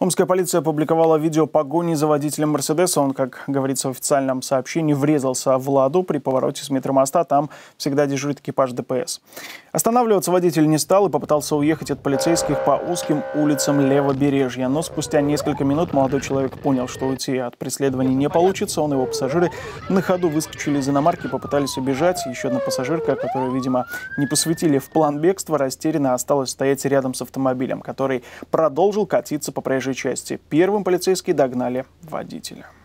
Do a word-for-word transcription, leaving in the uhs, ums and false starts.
Омская полиция опубликовала видео погони за водителем «Мерседеса». Он, как говорится в официальном сообщении, врезался в «Ладу» при повороте с метромоста. Там всегда дежурит экипаж ДПС. Останавливаться водитель не стал и попытался уехать от полицейских по узким улицам Левобережья. Но спустя несколько минут молодой человек понял, что уйти от преследования не получится. Он и его пассажиры на ходу выскочили из иномарки и попытались убежать. Еще одна пассажирка, которую, видимо, не посвятили в план бегства, растерянно осталась стоять рядом с автомобилем, который продолжил катиться по проезжей части. Первым полицейские догнали водителя.